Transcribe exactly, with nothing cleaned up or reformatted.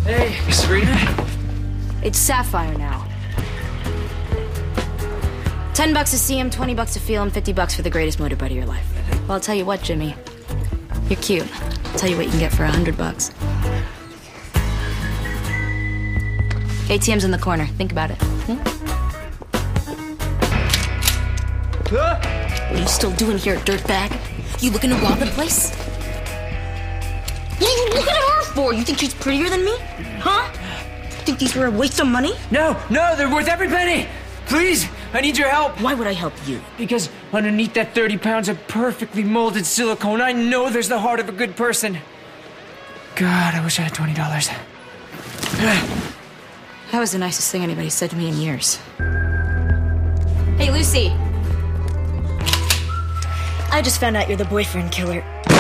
Hey, Sabrina. It's Sapphire now. Ten bucks to see him, twenty bucks to feel him, fifty bucks for the greatest motorbike of your life. Well, I'll tell you what, Jimmy. You're cute. I'll tell you what you can get for a hundred bucks. A T M's in the corner. Think about it. Hmm? Huh? What are you still doing here, dirtbag? You looking to rob the place? What are you looking at her for? You think she's prettier than me? Huh? Think these were a waste of money? No, no, they're worth every penny. Please, I need your help. Why would I help you? Because underneath that thirty pounds of perfectly molded silicone, I know there's the heart of a good person. God, I wish I had twenty dollars. That was the nicest thing anybody said to me in years. Hey, Lucy. I just found out you're the boyfriend killer.